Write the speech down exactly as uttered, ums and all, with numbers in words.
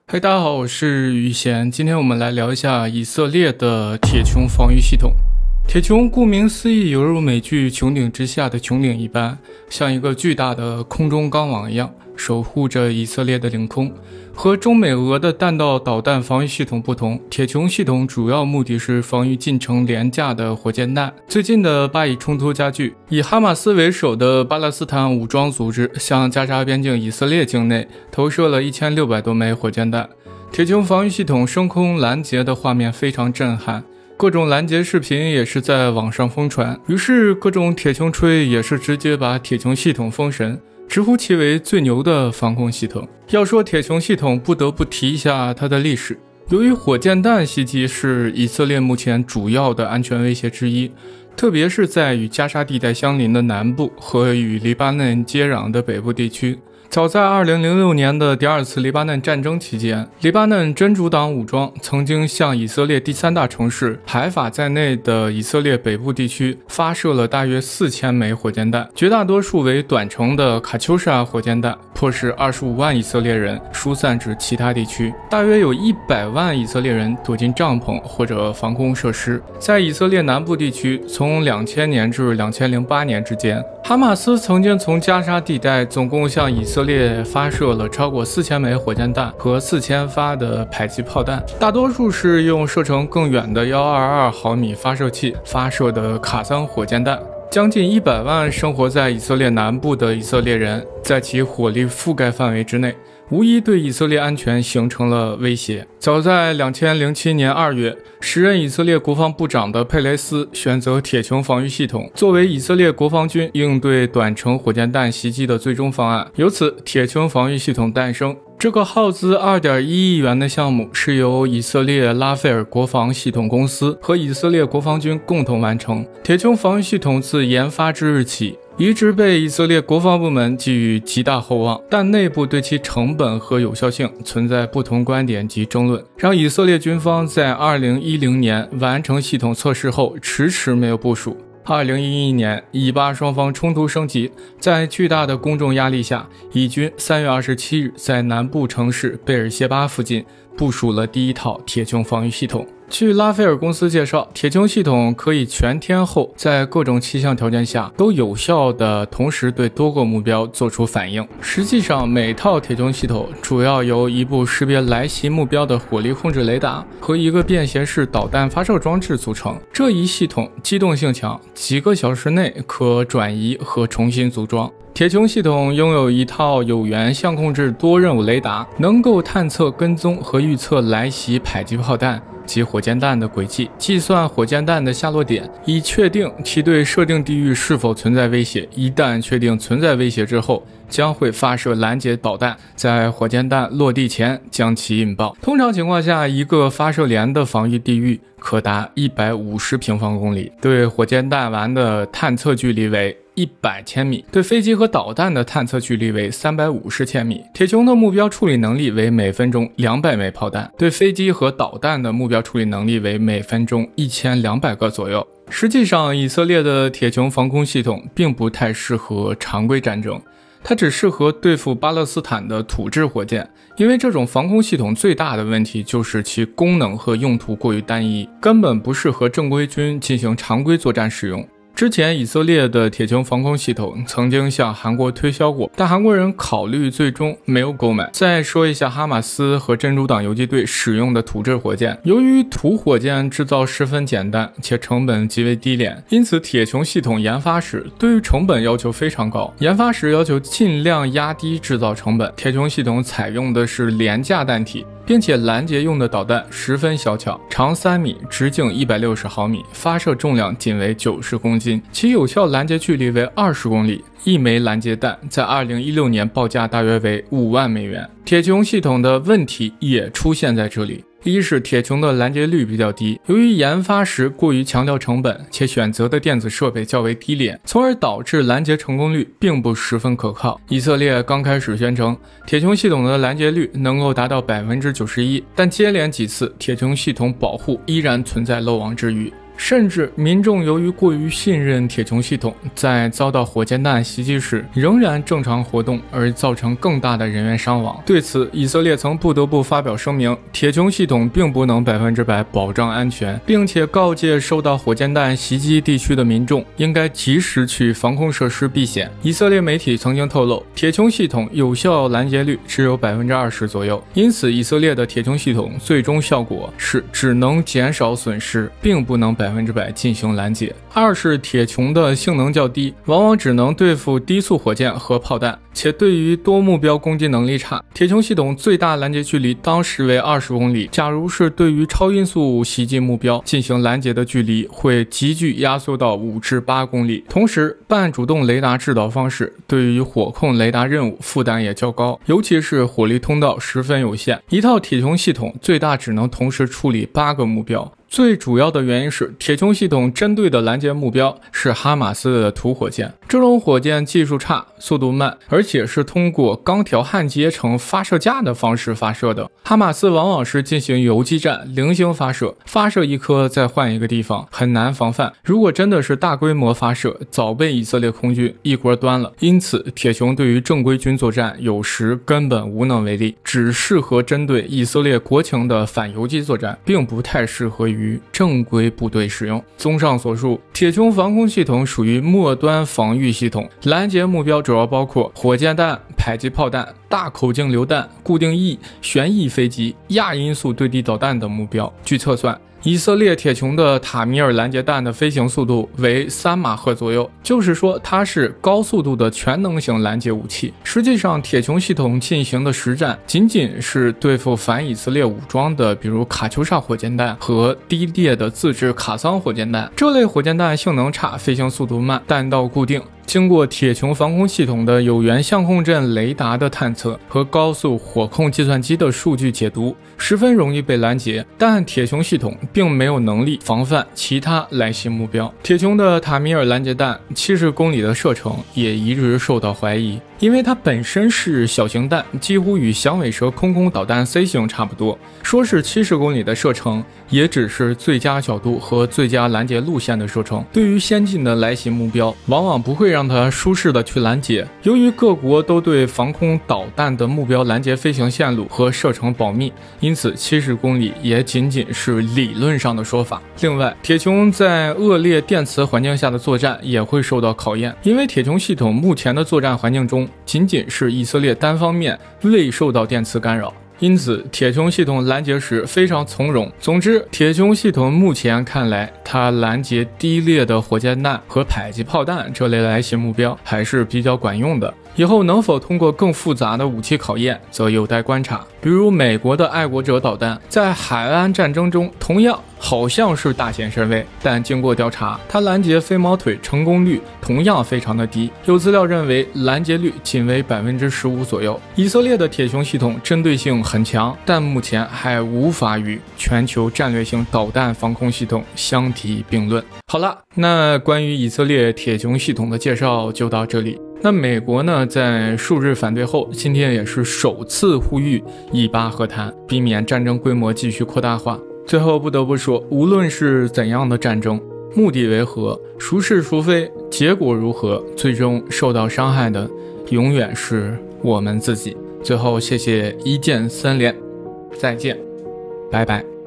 嗨，大家好，我是于贤。今天我们来聊一下以色列的铁穹防御系统。铁穹顾名思义，犹如美剧《穹顶之下》的穹顶一般，像一个巨大的空中钢网一样，守护着以色列的领空。和中美俄的弹道导弹防御系统不同，铁穹系统主要目的是防御近程廉价的火箭弹。最近的巴以冲突加剧，以哈马斯为首的巴勒斯坦武装组织向加沙边境以色列境内投射了一千六百多枚火箭弹。铁穹防御系统升空拦截的画面非常震撼，各种拦截视频也是在网上疯传，于是各种铁穹吹也是直接把铁穹系统封神，直呼其为最牛的防空系统。要说铁穹系统，不得不提一下它的历史。由于火箭弹袭击是以色列目前主要的安全威胁之一，特别是在与加沙地带相邻的南部和与黎巴嫩接壤的北部地区。早在二零零六年的第二次黎巴嫩战争期间，黎巴嫩真主党武装曾经向以色列第三大城市海法在内的以色列北部地区发射了大约四千枚火箭弹，绝大多数为短程的卡秋莎火箭弹，迫使二十五万以色列人疏散至其他地区，大约有一百万以色列人躲进帐篷或者防空设施。在以色列南部地区，从两千年至两千零八年之间，哈马斯曾经从加沙地带总共向以色列发射了超过四千枚火箭弹和四千发的迫击炮弹，大多数是用射程更远的一百二十二毫米发射器发射的卡桑火箭弹。将近一百万生活在以色列南部的以色列人，在其火力覆盖范围之内，无疑对以色列安全形成了威胁。早在两千零七年二月，时任以色列国防部长的佩雷斯选择铁穹防御系统作为以色列国防军应对短程火箭弹袭击的最终方案，由此铁穹防御系统诞生。这个耗资 二点一亿元的项目是由以色列拉斐尔国防系统公司和以色列国防军共同完成。铁穹防御系统自研发之日起，一直被以色列国防部门寄予极大厚望，但内部对其成本和有效性存在不同观点及争论，让以色列军方在二零一零年完成系统测试后迟迟没有部署。二零一一年，以巴双方冲突升级，在巨大的公众压力下，以军三月二十七日在南部城市贝尔谢巴附近部署了第一套铁穹防御系统。据拉斐尔公司介绍，铁穹系统可以全天候在各种气象条件下都有效地同时对多个目标做出反应。实际上，每套铁穹系统主要由一部识别来袭目标的火力控制雷达和一个便携式导弹发射装置组成。这一系统机动性强，几个小时内可转移和重新组装。铁穹系统拥有一套有源相控制多任务雷达，能够探测、跟踪和预测来袭迫击炮弹及火箭弹的轨迹，计算火箭弹的下落点，以确定其对设定地域是否存在威胁。一旦确定存在威胁之后，将会发射拦截导弹，在火箭弹落地前将其引爆。通常情况下，一个发射连的防御地域可达一百五十平方公里，对火箭弹丸的探测距离为一百千米，对飞机和导弹的探测距离为三百五十千米。铁穹的目标处理能力为每分钟两百枚炮弹，对飞机和导弹的目标处理能力为每分钟一千两百个左右。实际上，以色列的铁穹防空系统并不太适合常规战争，它只适合对付巴勒斯坦的土制火箭，因为这种防空系统最大的问题就是其功能和用途过于单一，根本不适合正规军进行常规作战使用。之前以色列的铁穹防空系统曾经向韩国推销过，但韩国人考虑最终没有购买。再说一下哈马斯和真主党游击队使用的土制火箭，由于土火箭制造十分简单且成本极为低廉，因此铁穹系统研发时对于成本要求非常高，研发时要求尽量压低制造成本。铁穹系统采用的是廉价弹体，并且拦截用的导弹十分小巧，长三米，直径一百六十毫米，发射重量仅为九十公斤，其有效拦截距离为二十公里。一枚拦截弹在二零一六年报价大约为五万美元。铁穹系统的问题也出现在这里。一是铁穹的拦截率比较低，由于研发时过于强调成本，且选择的电子设备较为低廉，从而导致拦截成功率并不十分可靠。以色列刚开始宣称铁穹系统的拦截率能够达到 百分之九十一， 但接连几次铁穹系统保护依然存在漏网之鱼。 甚至民众由于过于信任铁穹系统，在遭到火箭弹袭击时仍然正常活动，而造成更大的人员伤亡。对此，以色列曾不得不发表声明，铁穹系统并不能百分之百保障安全，并且告诫受到火箭弹袭击地区的民众应该及时去防空设施避险。以色列媒体曾经透露，铁穹系统有效拦截率只有百分之二十左右，因此以色列的铁穹系统最终效果是只能减少损失，并不能百分之百进行拦截。二是铁穹的性能较低，往往只能对付低速火箭和炮弹，且对于多目标攻击能力差。铁穹系统最大拦截距离当时为二十公里，假如是对于超音速袭击目标进行拦截的距离会急剧压缩到五至八公里。同时，半主动雷达制导方式对于火控雷达任务负担也较高，尤其是火力通道十分有限，一套铁穹系统最大只能同时处理八个目标。最主要的原因是铁穹系统针对的拦截目标是哈马斯的土火箭，这种火箭技术差，速度慢，而且是通过钢条焊接成发射架的方式发射的。哈马斯往往是进行游击战，零星发射，发射一颗再换一个地方，很难防范。如果真的是大规模发射，早被以色列空军一锅端了。因此，铁穹对于正规军作战有时根本无能为力，只适合针对以色列国情的反游击作战，并不太适合于于正规部队使用。综上所述，铁穹防空系统属于末端防御系统，拦截目标主要包括火箭弹、迫击炮弹、大口径榴弹、固定翼、旋翼飞机、亚音速对地导弹等目标。据测算，以色列铁穹的塔米尔拦截弹的飞行速度为三马赫左右，就是说它是高速度的全能型拦截武器。实际上，铁穹系统进行的实战仅仅是对付反以色列武装的，比如卡秋莎火箭弹和低列的自制卡桑火箭弹。这类火箭弹性能差，飞行速度慢，弹道固定。经过铁穹防空系统的有源相控阵雷达的探测和高速火控计算机的数据解读，十分容易被拦截，但铁穹系统并没有能力防范其他来袭目标。铁穹的塔米尔拦截弹七十公里的射程也一直受到怀疑，因为它本身是小型弹，几乎与响尾蛇空空导弹 C 型差不多。说是七十公里的射程，也只是最佳角度和最佳拦截路线的射程。对于先进的来袭目标，往往不会让它舒适的去拦截。由于各国都对防空导弹的目标拦截飞行线路和射程保密，因此七十公里也仅仅是理论上的说法。另外，铁穹在恶劣电磁环境下的作战也会受到考验，因为铁穹系统目前的作战环境中仅仅是以色列单方面未受到电磁干扰，因此铁穹系统拦截时非常从容。总之，铁穹系统目前看来，它拦截低列的火箭弹和迫击炮弹这类来袭目标还是比较管用的。以后能否通过更复杂的武器考验，则有待观察。比如美国的爱国者导弹在海湾战争中同样好像是大显神威，但经过调查，它拦截飞毛腿成功率同样非常的低，有资料认为拦截率仅为百分之十五左右。以色列的铁穹系统针对性很强，但目前还无法与全球战略性导弹防空系统相提并论。好了，那关于以色列铁穹系统的介绍就到这里。那美国呢，在数日反对后，今天也是首次呼吁以巴和谈，避免战争规模继续扩大化。最后不得不说，无论是怎样的战争，目的为何，孰是孰非，结果如何，最终受到伤害的永远是我们自己。最后谢谢一键三连，再见，拜拜。